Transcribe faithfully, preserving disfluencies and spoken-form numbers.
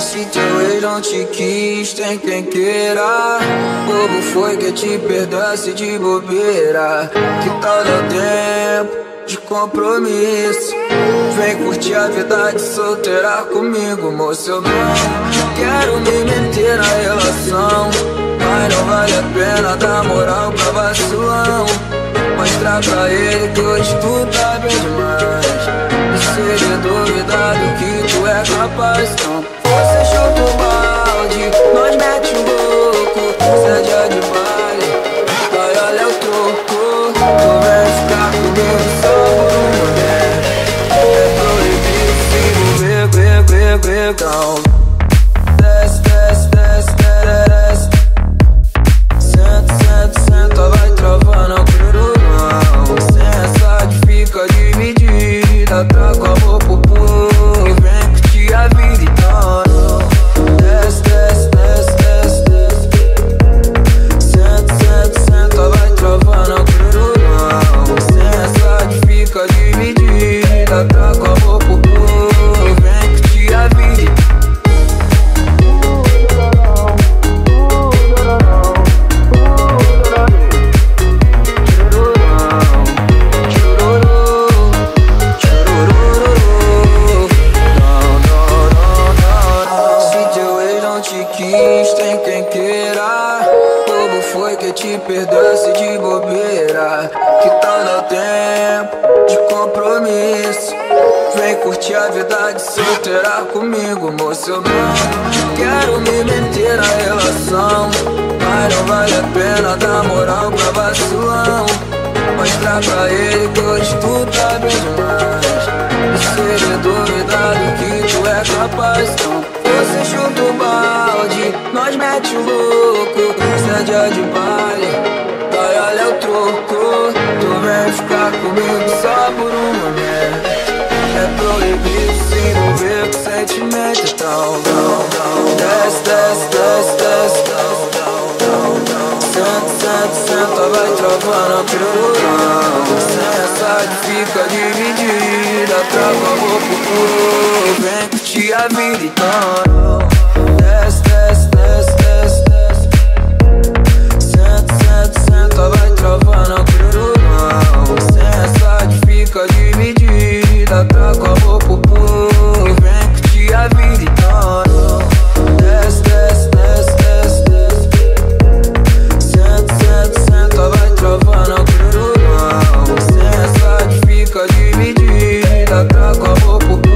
Se teu ex não te quis, tem quem queira. Bobo foi que te perdoasse de bobeira. Que tal dar tempo de compromisso? Vem curtir a vida de solteira comigo, moço. Eu não quero me meter na relação, mas não vale a pena dar moral pra vacilão. Mostrar pra ele que hoje tu tá bem demais, e se ele duvidar do que tu é capaz, então você chuta o balde, nós mete o louco. Cê é dia de baile, vai, olha o troco. Tu vem ficar comigo só por uma mulher. É proibido se envolver, ver, ver, ver, então desce, desce, desce, desce. Senta, senta, senta, vai travando o peru, não. Sem essa que fica dividida, tá com amor pro povo e vem curtir a vida, então desce, desce, desce, desce, desce. Senta, senta, senta, vai travando o peru, não. Sem essa que fica dividida, tá com amor pro povo e vem curtir a vida. Tem quem queira. Bobo foi que te perdoasse de bobeira. Que tal dar tempo de compromisso? Vem curtir a vida de solteira comigo, moço. Eu não quero me meter na relação, mas não vale a pena dar moral pra vacilão. Mostrar pra ele que hoje tu tá bem demais, e se ele duvidar do que tu é capaz, então você chuta o balde, nós mete o louco. Cê é dia de baile, vai, olha o troco. Tu vem ficar comigo só por uma mulher. É proibido se envolver com sentimento, então desce, desce, desce, desce. Senta, senta, senta, vai travando a pirulão. Sem essa que fica dividida, trava amor pro povo, vem curtir a vida, então desce, desce, desce, desce, desce. Senta, senta, senta, vai travando a pirulão. Sem essa que fica dividida, trava amor pro povo, vem curtir a vida, então desce, desce, desce, desce, desce. Senta, senta, senta, vai travando a pirulão. Sem essa que fica dividida, tá com a boca.